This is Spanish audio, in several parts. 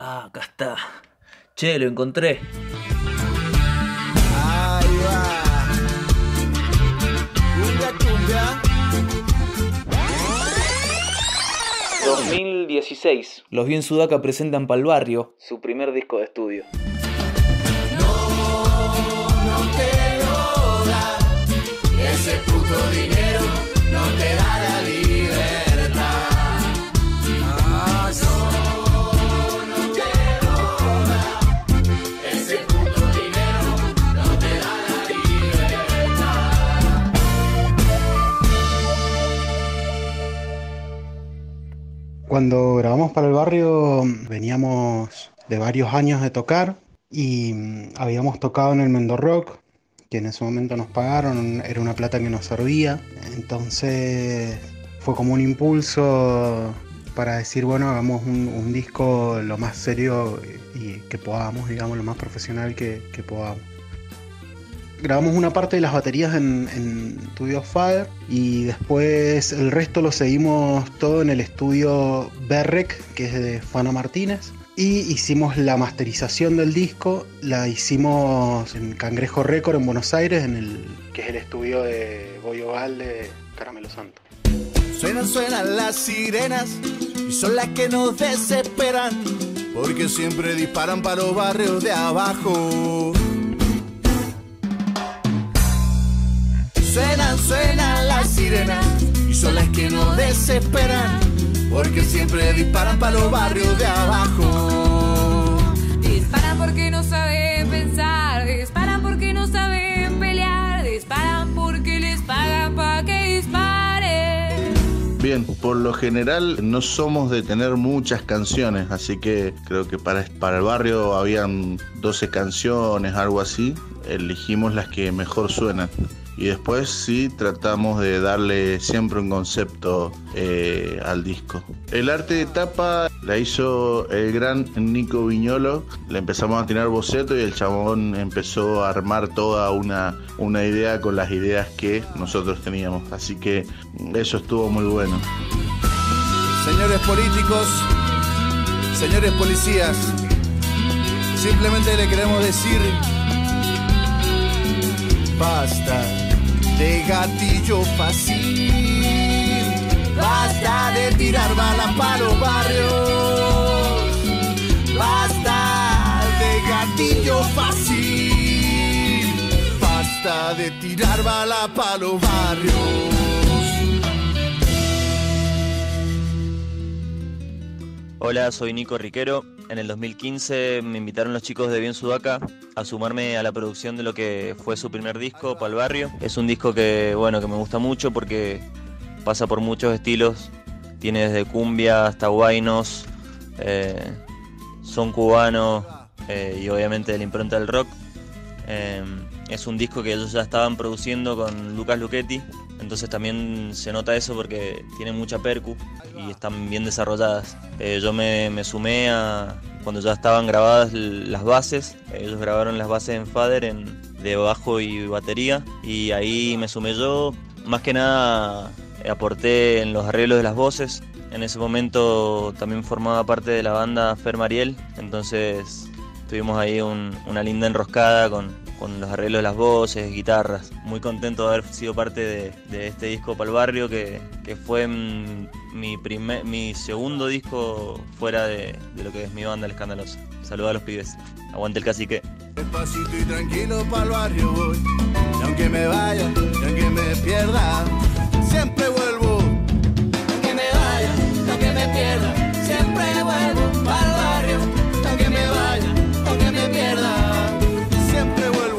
Ah, acá está. Che, lo encontré. Ahí va. Cumbia, cumbia. 2016. Los Bien Sudaca presentan Pa'l Barrio, su primer disco de estudio. No te lo da. Ese puto dinero no te da la libertad. No te lo da. Ese puto dinero no te da la libertad. Cuando grabamos para el barrio veníamos de varios años de tocar y habíamos tocado en el Mendo Rock, que en ese momento nos pagaron, era una plata que nos servía. Entonces fue como un impulso para decir, bueno, hagamos un disco lo más serio y que podamos, digamos, lo más profesional que podamos. Grabamos una parte de las baterías en Studio Fire y después el resto lo seguimos todo en el estudio Berrec, que es de Fana Martínez. Y hicimos la masterización del disco, la hicimos en Cangrejo Record en Buenos Aires, que es el estudio de Goyo Gal de Caramelo Santo. Suenan las sirenas y son las que nos desesperan, porque siempre disparan para los barrios de abajo. Suenan las sirenas y son las que nos desesperan, porque siempre disparan para los barrios de abajo. Disparan porque no saben pensar, disparan porque no saben pelear, disparan porque les pagan para que disparen. Bien, por lo general no somos de tener muchas canciones, así que creo que para el barrio habían 12 canciones, algo así. Elegimos las que mejor suenan. Y después sí tratamos de darle siempre un concepto al disco. El arte de tapa la hizo el gran Nico Viñolo. Le empezamos a tirar boceto y el chabón empezó a armar toda una idea con las ideas que nosotros teníamos. Así que eso estuvo muy bueno. Señores políticos, señores policías, simplemente le queremos decir: basta de gatillo fácil, basta de tirar balas para los barrios, basta de gatillo fácil, basta de tirar balas para los barrios. Hola, soy Nico Riquero. En el 2015 me invitaron los chicos de Bien Sudaca a sumarme a la producción de lo que fue su primer disco, Pa'l Barrio. Es un disco que me gusta mucho porque pasa por muchos estilos. Tiene desde cumbia hasta huaynos, son cubano y obviamente de la impronta del rock. Es un disco que ellos ya estaban produciendo con Lucas Luchetti, entonces también se nota eso porque tiene mucha percu y están bien desarrolladas. Yo me sumé cuando ya estaban grabadas las bases. Ellos grabaron las bases en fader de bajo y batería, y ahí me sumé yo. Más que nada aporté en los arreglos de las voces. En ese momento también formaba parte de la banda Fer Mariel, entonces tuvimos ahí una linda enroscada con los arreglos de las voces, guitarras. Muy contento de haber sido parte de este disco Pa'l Barrio, que fue mi segundo disco fuera de lo que es mi banda El Escandaloso. Saludos a los pibes. Aguante el cacique. Despacito y tranquilo pa'l barrio voy, y aunque me vaya, y aunque me pierda, siempre vuelvo. Aunque me vaya, aunque me pierda, siempre vuelvo pa'l barrio. Aunque me vaya, aunque me pierda, siempre vuelvo.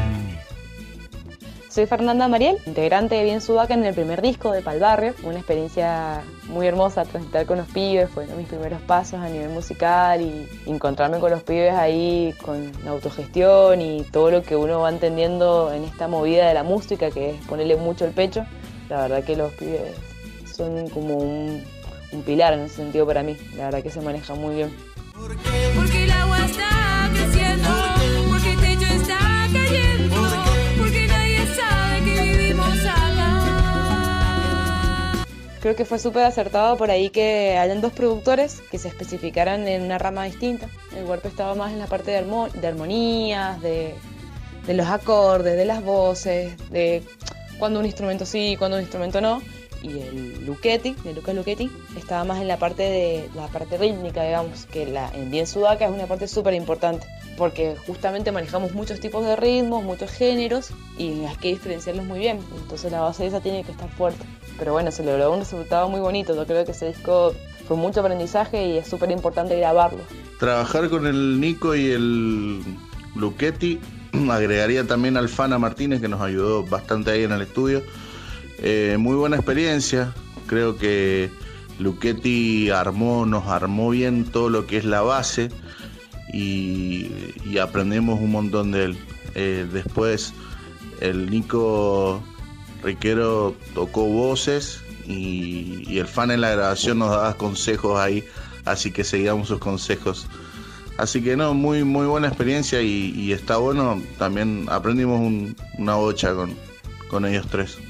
Soy Fernanda Mariel, integrante de Bien Sudaca en el primer disco de Pa'l Barrio. Una experiencia muy hermosa transitar con los pibes, fueron mis primeros pasos a nivel musical y encontrarme con los pibes ahí con la autogestión y todo lo que uno va entendiendo en esta movida de la música, que es ponerle mucho el pecho. La verdad que los pibes son como un pilar en ese sentido para mí, la verdad que se manejan muy bien. Porque el agua está creciendo, porque el techo está cayendo, porque nadie sabe que vivimos acá. Creo que fue súper acertado por ahí que hayan dos productores que se especificaran en una rama distinta. El Huerto estaba más en la parte de armonías, de los acordes, de las voces, de cuando un instrumento sí, cuando un instrumento no. Y el Luchetti, de Lucas Luchetti, estaba más en la parte rítmica, digamos, que en Bien Sudaca es una parte súper importante, porque justamente manejamos muchos tipos de ritmos, muchos géneros, y hay que diferenciarlos muy bien, entonces la base esa tiene que estar fuerte. Pero bueno, se logró un resultado muy bonito. Yo creo que ese disco fue mucho aprendizaje y es súper importante grabarlo. Trabajar con el Nico y el Luchetti, agregaría también al Fana Martínez, que nos ayudó bastante ahí en el estudio. Muy buena experiencia. Creo que Luchetti nos armó bien todo lo que es la base y aprendemos un montón de él. Después el Nico Riquero tocó voces y el Fan en la grabación nos daba consejos ahí, así que seguíamos sus consejos. Así que no, muy buena experiencia y está bueno. También aprendimos una bocha con ellos tres.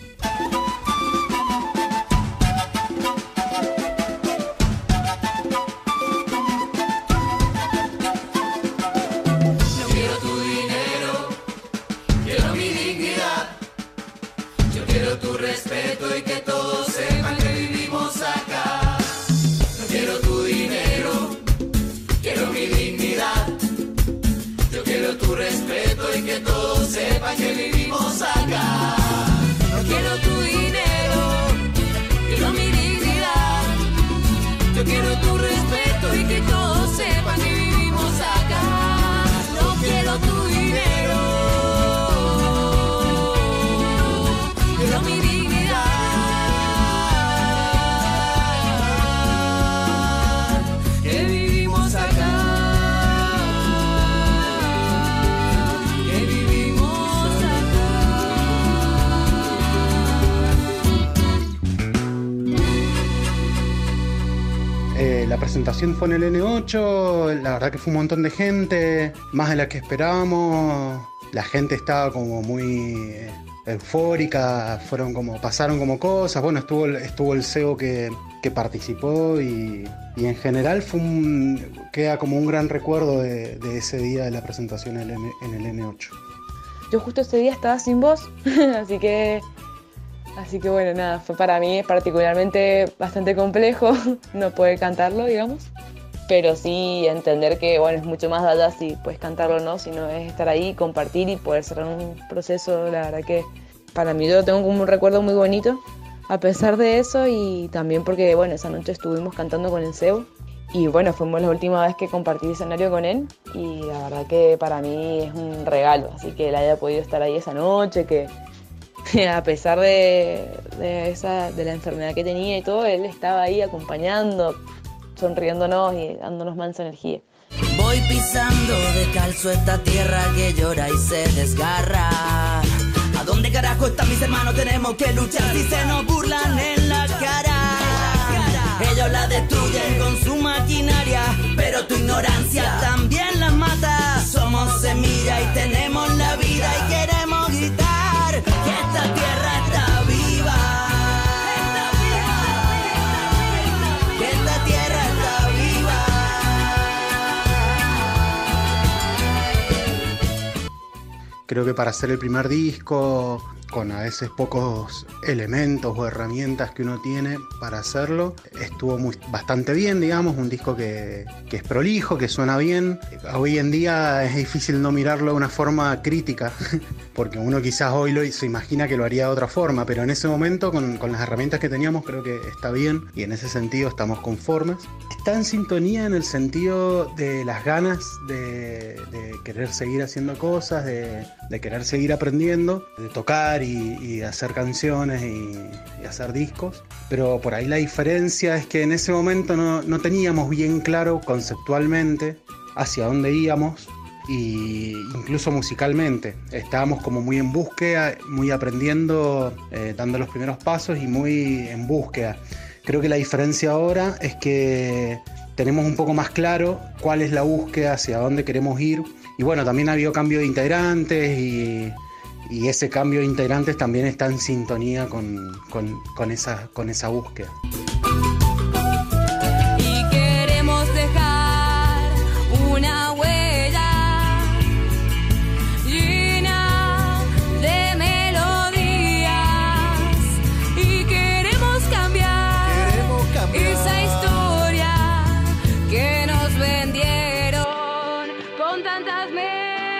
La presentación fue en el N8, la verdad que fue un montón de gente, más de la que esperábamos. La gente estaba como muy eufórica, pasaron como cosas. Bueno, estuvo el CEO que participó y en general queda como un gran recuerdo de ese día de la presentación en el N8. Yo justo ese día estaba sin voz, así que bueno, nada, fue para mí particularmente bastante complejo no poder cantarlo, digamos. Pero sí entender que, bueno, es mucho más allá si puedes cantarlo o no, sino es estar ahí, compartir y poder cerrar un proceso. La verdad que para mí yo lo tengo como un recuerdo muy bonito, a pesar de eso, y también porque, bueno, esa noche estuvimos cantando con el CEO. Y bueno, fuimos la última vez que compartí escenario con él y la verdad que para mí es un regalo. Así que él haya podido estar ahí esa noche, que a pesar de la enfermedad que tenía y todo, él estaba ahí acompañando, sonriéndonos y dándonos mansa energía. Voy pisando descalzo esta tierra que llora y se desgarra. ¿A dónde carajo están mis hermanos? Tenemos que luchar si se nos burlan en la cara. Ellos la destruyen con su maquinaria, pero tu ignorancia también las mata. Somos semilla y tenemos la vida y queremos gritar que esta tierra está viva. Que esta tierra está viva. Creo que para hacer el primer disco, con a veces pocos elementos o herramientas que uno tiene para hacerlo, estuvo bastante bien, digamos, un disco que es prolijo, que suena bien. Hoy en día es difícil no mirarlo de una forma crítica, porque uno quizás hoy se imagina que lo haría de otra forma, pero en ese momento, con las herramientas que teníamos, creo que está bien y en ese sentido estamos conformes. Está en sintonía en el sentido de las ganas de querer seguir haciendo cosas, de querer seguir aprendiendo, de tocar y hacer canciones y hacer discos, pero por ahí la diferencia es que en ese momento no teníamos bien claro conceptualmente hacia dónde íbamos y incluso musicalmente estábamos como muy en búsqueda, muy aprendiendo, dando los primeros pasos y muy en búsqueda. Creo que la diferencia ahora es que tenemos un poco más claro cuál es la búsqueda, hacia dónde queremos ir. Y bueno, también ha habido cambio de integrantes y y ese cambio de integrantes también está en sintonía con esa búsqueda. Y queremos dejar una huella llena de melodías y queremos cambiar esa historia que nos vendieron con tantas mentiras.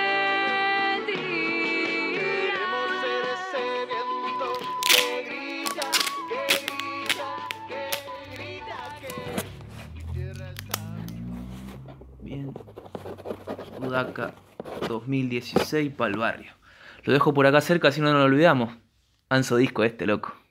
Bien. Sudaca 2016 para el barrio. Lo dejo por acá cerca, si no nos lo olvidamos. Anso disco este, loco.